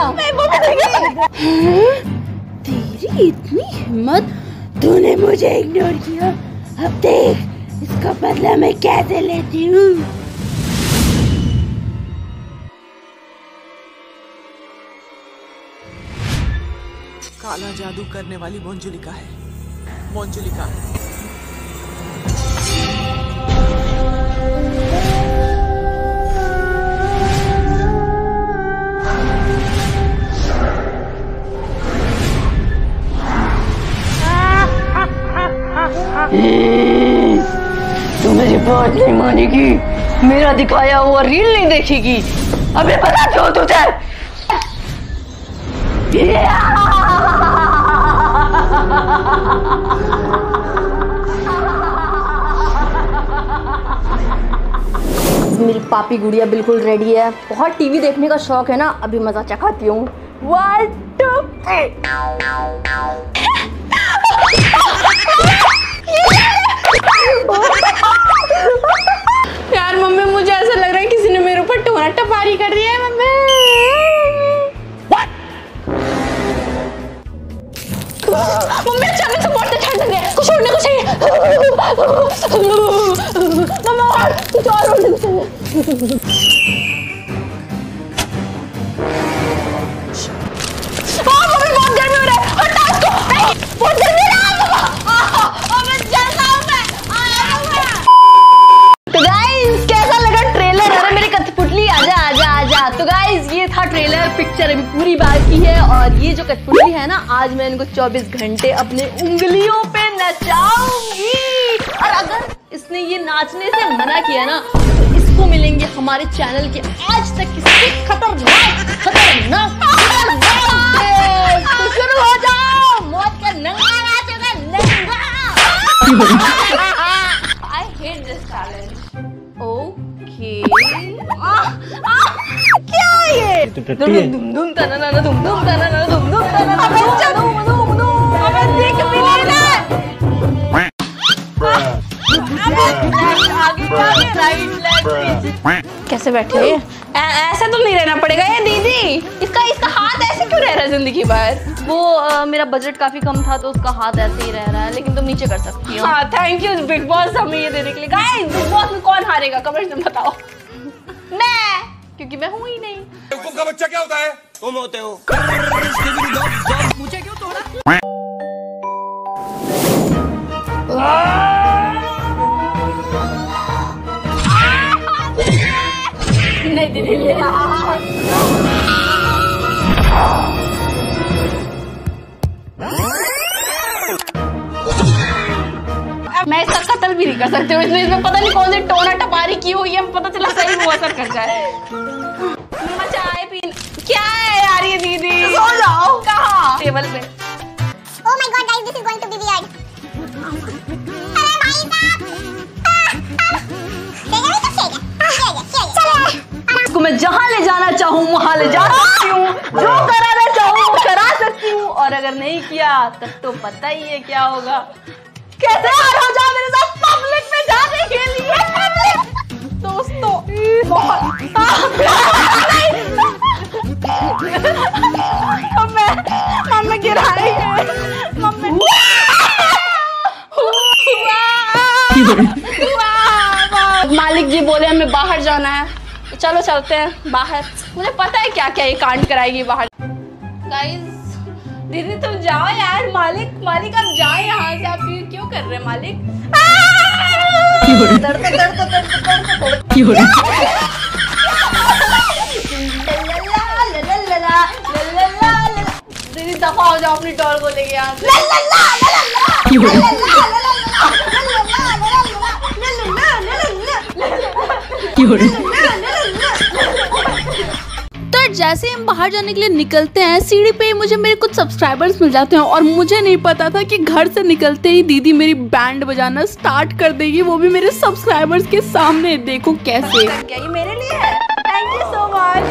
तेरी इतनी हिम्मत, तूने मुझे इग्नोर किया। अब देख इसका बदला मैं कैसे लेती हूँ। काला जादू करने वाली मोंजुलिका है, मोंजुलिका। तू मेरी बात नहीं मानेगी, मेरा दिखाया हुआ रील नहीं देखेगी। अबे पता क्यों तुझे? मेरी पापी गुड़िया बिल्कुल रेडी है। बहुत टीवी देखने का शौक है ना, अभी मजा चखाती हूँ। 1 2 3। यार मम्मी, मुझे ऐसा लग रहा है किसी ने मेरे ऊपर टोना टपारी कर दिया है। मम्मी मम्मी अचानक से बहुत ठंड लग रही है, कुछ उड़ने को चाहिए। मम्मा कुछ और उड़ने को चाहिए। मम्मी बहुत गर्मी हो रहा है, हटा इसको। बहुत गर्मी हो रहा है, मैं जलता हूँ मैं। तो गाइस कैसा लगा ट्रेलर? अरे मेरी कठपुतली आजा आजा आजा। तो गाइस ये था ट्रेलर, पिक्चर अभी पूरी बाकी है। और ये जो कठपुतली है ना, आज मैं इनको 24 घंटे अपने उंगलियों पे नचाऊंगी। और अगर इसने ये नाचने से मना किया ना, तो इसको मिलेंगे हमारे चैनल के आज तक किसी खतरनाक खतरनाक तो शुरू हो जाओ। मौत का नंगा नाचेगा, नंगा। I hate this challenge. Okay. क्या ये? दुम दुम तना ना दुम दुम तना ना दुम दुम तना ना दुम दुम। अबे देख भी नहीं रहा। आगे राइट लेफ्ट। कैसे बैठे? ऐसा तो नहीं रहना पड़ेगा ये दीदी। इसका हाथ ऐसे क्यों रह रहा है जिंदगी भर? वो मेरा बजट काफी कम था तो उसका हाथ ऐसे ही रह रहा है, लेकिन तुम नीचे कर सकती हो। हाँ थैंक यू बिग बॉस हमें ये देने के लिए। गाइस बिग बॉस में कौन हारेगा कमेंट में बताओ। मैं, क्योंकि मैं हूँ ही नहीं। तुमका बच्चा क्या होता है? तुम होते हो। मुझे क्यों तोड़ा? नहीं दीदी मैं इसका कत्ल भी नहीं कर सकती हूँ। इसमें पता नहीं कौन सी टोना टपारी की हुई है, पता चला सही वो असर कर जाए। मम्मा चाय पी। क्या है यार ये दीदी? सो जाओ। कहाँ? टेबल पे। Oh my God guys, this is going to be weird. अरे भाई साहब। इसको मैं जहाँ ले जाना चाहूँ वहाँ ले जा सकती हूँ, जो कराना चाहूँ वो करा सकती हूँ। और अगर नहीं किया तब तो पता ही है क्या होगा। कैसे हार हो जाओ मेरे साथ पब्लिक में जाने के लिए। दोस्तों मम्मी गिरा रही है। मालिक जी बोले हमें बाहर जाना है, तो चलो चलते हैं बाहर। मुझे पता है क्या क्या ये कांड कराएगी बाहर। गाइस दीदी तुम जाओ यार। मालिक आप जाओ यहाँ से। आप ये क्यों कर रहे हैं मालिक? दीदी दफा हो जाओ अपनी डॉल को लेके यहाँ से। तो जैसे हम बाहर जाने के लिए निकलते हैं, सीढ़ी पे मुझे मेरे कुछ सब्सक्राइबर्स मिल जाते हैं। और मुझे नहीं पता था कि घर से निकलते ही दीदी मेरी बैंड बजाना स्टार्ट कर देगी, वो भी मेरे सब्सक्राइबर्स के सामने। देखो कैसे। क्या ये मेरे लिए है? Thank you so much.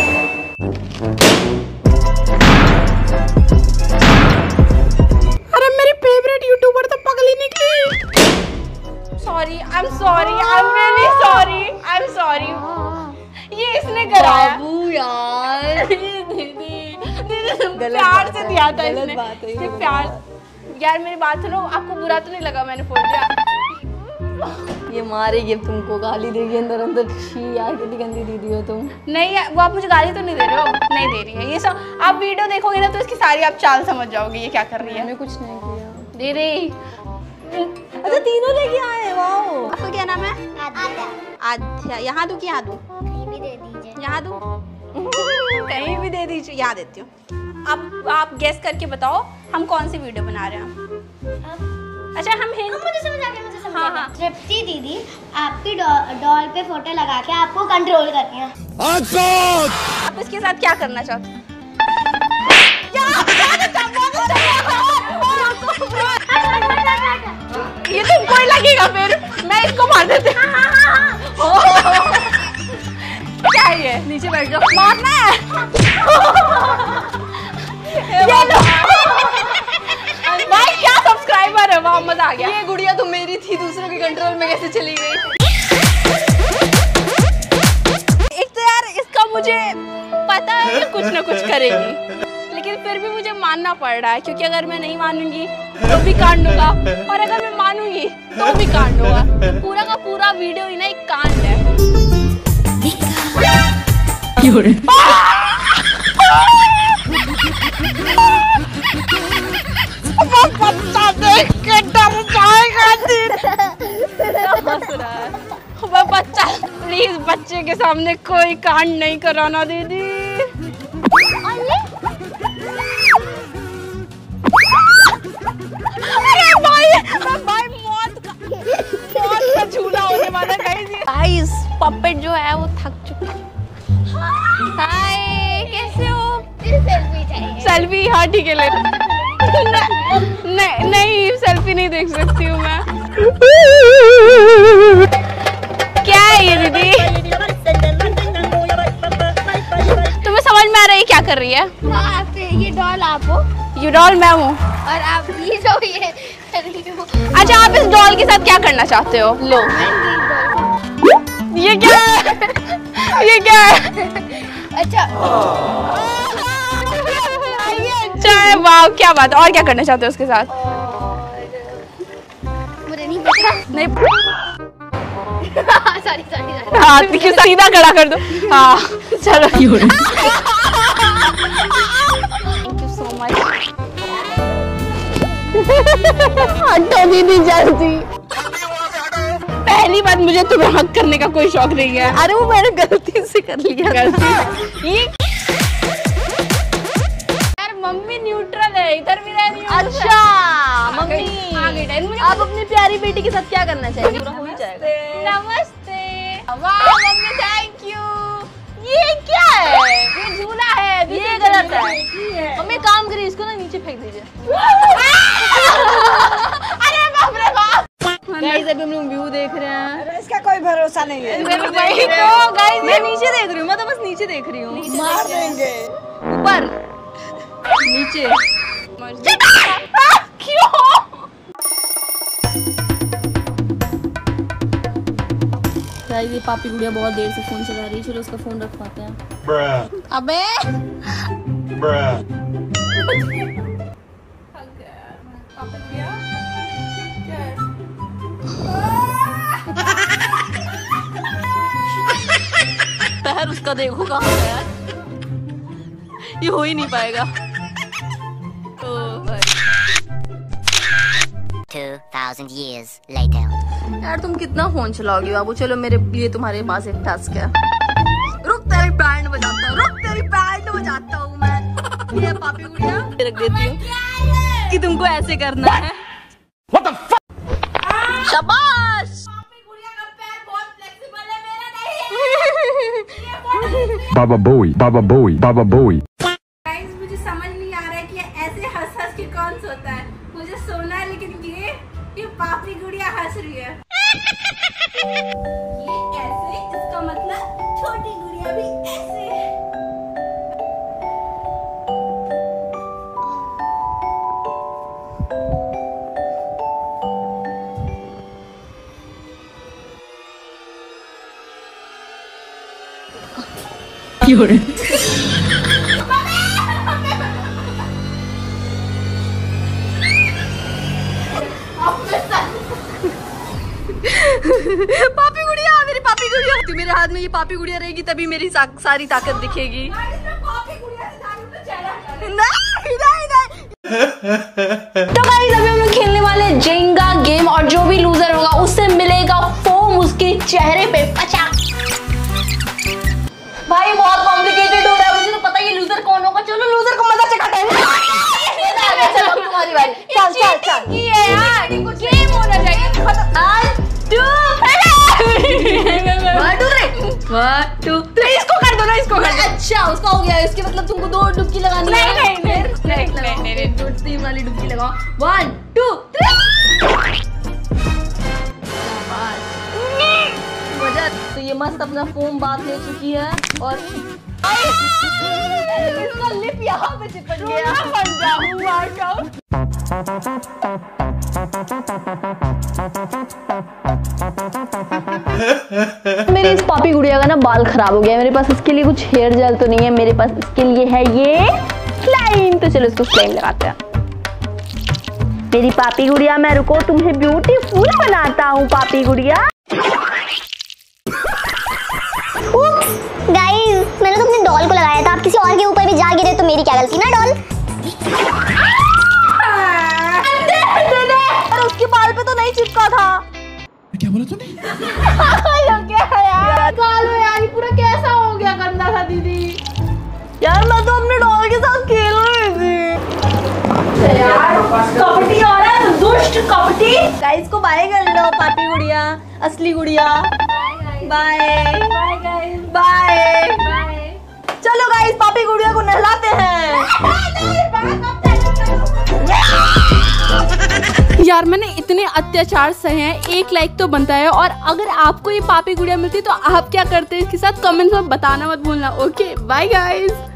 अरे मेरी फेवरेट यूट्यूबर तो पगली निकली। Sorry, I am really sorry. ये इसने कराया। बाबू यार प्यार से दिया था इसने। ये प्यार। यार मेरी बात सुनो, आपको बुरा तो नहीं लगा मैंने फोड़ दिया? ये मारेगी अब तुमको, गाली देगी अंदर अंदर। छी यार कितनी गंदी दीदी हो तुम। नहीं वो आप मुझे गाली तो नहीं दे रहे हो? नहीं दे रही है। ये सब आप वीडियो देखोगे ना तो इसकी सारी आप चाल समझ जाओगे ये क्या कर रही है। मैंने कुछ नहीं किया। दे रही। अच्छा तीनों लेके आए, वाओ। आपका क्या नाम है? आध्या। यहाँ दूँ कि यहाँ दूँ? कहीं भी दे दीजिए। यहाँ दूँ? कहीं भी दे दीजिए। यहाँ देती हूँ। अब आप गेस करके बताओ हम कौन सी वीडियो बना रहे हैं। अच्छा हम मुझे समझ आ गया, मुझे समझ आ हाँ, गया। हाँ। तृप्ति दीदी आपकी डॉल पे फोटो लगा के आपको कंट्रोल कर रही है। आप इसके साथ क्या करना चाहते हैं? ये तुमको ही लगेगा फिर, मैं इसको मार देती हूँ। क्या है ये? नीचे बैठ जाओ। मारना है। ये लो। भाई क्या सब्सक्राइबर है, वाह मजा आ गया। ये गुड़िया तो मेरी थी, दूसरे के कंट्रोल में कैसे चली गई? एक तो यार इसका मुझे पता है कि कुछ ना कुछ करेगी, लेकिन फिर भी मुझे मानना पड़ रहा है क्योंकि अगर मैं नहीं मानूंगी तो भी कांड होगा और अगर मैं मानूंगी तो भी कांड होगा। पूरा का पूरा वीडियो ही ना एक कांड है। वो बच्चा देख के डर जाएगा। वो बच्चा, प्लीज बच्चे के सामने कोई कांड नहीं कराना दीदी। अरे भाई मौत का झूला होने वाला गाइस। पपेट जो है वो थक चुका है। हाय कैसे हो? सेल्फी चाहिए। सेल्फी? हाँ ठीक है ले। नहीं सेल्फी नहीं देख सकती हूँ मैं। क्या है ये दीदी? तुम्हें समझ में आ रहा है क्या कर रही है? आप ये डॉल आप हो ये डॉल मैं हूँ और आप ये जो ये अच्छा आप इस डॉल के साथ क्या करना चाहते हो? लो ये क्या है? ये क्या है? अच्छा अच्छा है, वाह क्या बात है। और क्या करना चाहते हो उसके साथ? मुझे नहीं पता। नहीं सॉरी हाँ क्यों सीधा खड़ा कर दो। हाँ चलो थैंक यू सो मच। हटो दीदी जल्दी। पहली बात मुझे तुम्हें हक करने का कोई शौक नहीं है। अरे वो मैंने गलती से कर लिया। ये यार मम्मी न्यूट्रल है, इधर भी रहनी है। अच्छा आ गई मम्मी, टाइम। मुझे आप अपनी प्यारी बेटी के साथ क्या करना चाहिए? पूरा हो ही जाएगा। नमस्ते। वाह मम्मी थैंक यू। ये क्या है? ये झूला है। ये गलत है। मम्मी काम करिए, इसको ना नीचे फेंक दीजिए। अरे बाप रे बाप। गाइस अभी हम लोग व्यू देख रहे हैं। इसका कोई भरोसा नहीं है। वही तो गाइस मैं नीचे देख रही हूँ, मैं तो बस नीचे देख रही हूँ। मार देंगे। ऊपर नीचे। क्यों? गाइस ये पापी गुड़िया बहुत देर से फोन चला रही है, चलो उसका फोन रखवाते हैं। अबे पैर उसका देखो कहाँ है यार, ये हो ही नहीं पाएगा। ओ भाई 2000 years later. यार तुम कितना फोन चलाओगे बाबू? चलो मेरे लिए तुम्हारे पास एक टास्क है। रुक तेरी बैंड बजाता हूँ, रुक तेरी बैंड बजाता हूँ मैं। ये पापी गुड़िया रख देती हूँ कि तुमको ऐसे करना है। शाबाश। Baba Bowie, Baba Bowie, Baba Bowie. Guys मुझे समझ नहीं आ रहा है कि ऐसे हंस हंस के कौन सोता है। मुझे सोना है लेकिन ये पापी गुड़िया हंस रही है। ये ऐसे, इसका मतलब छोटी गुड़िया भी ऐसे। हाथ में ये पापी गुड़िया रहेगी तभी मेरी सारी ताकत दिखेगी। तो गाइस अभी हम लोग खेलने वाले हैं जेंगा गेम और जो भी लूजर होगा उससे मिलेगा फोम उसके चेहरे पे। पचा भाई बहुत कॉम्प्लिकेटेड हो रहा है, मुझे तो पता ही लूजर कौन होगा। चलो लूजर को मजा चखाते हैं। चलो तुम्हारी बारी। चल चल चल ये यार गेम होना चाहिए। 1 2 3 इसको कर दो ना, इसको कर दो। अच्छा उसका हो गया, इसके मतलब तुमको 2 डुबकी लगानी है। नहीं 2 वाली डुबकी लगाओ। 1 2 3 मजा। तो ये मस्त अपना फोम बात ले चुकी है और इसका लिप यहाँ पे चिपक गया। मेरी इस पापी गुड़िया का ना बाल खराब हो गया। मेरे पास इसके लिए कुछ हेयर जेल तो नहीं है, मेरे पास इसके लिए है ये स्लाइम। तो चलो इसको स्लाइम लगाते हैं। मेरी पापी गुड़िया मैं रुको तुम्हें ब्यूटीफुल बनाता हूँ पापी गुड़िया। गाइस मैंने तो अपने डॉल को लगाया था, आप किसी और के ऊपर भी जा गिरे तो मेरी क्या गलती ना डॉल। अरे उसके बाल पे तो नहीं चिपका था। क्या बोला तूने? क्या है यार कालो यार, ये पूरा कैसा हो गया गंदा सा दीदी। यार मैं तो अपने डॉल के साथ खेल रही थी। यार कपटी हो रहा है, दुष्ट कपटी। गाइस को बाय कर लो पापी गुड़िया, असली गुड़िया। Bye bye guys, bye bye. चलो गाइस पापी गुड़िया को नहलाते हैं। यार मैंने इतने अत्याचार सहे हैं, 1 लाइक तो बनता है। और अगर आपको ये पापी गुड़िया मिलती तो आप क्या करते हैं इसके साथ कमेंट्स में बताना मत भूलना। Okay bye guys.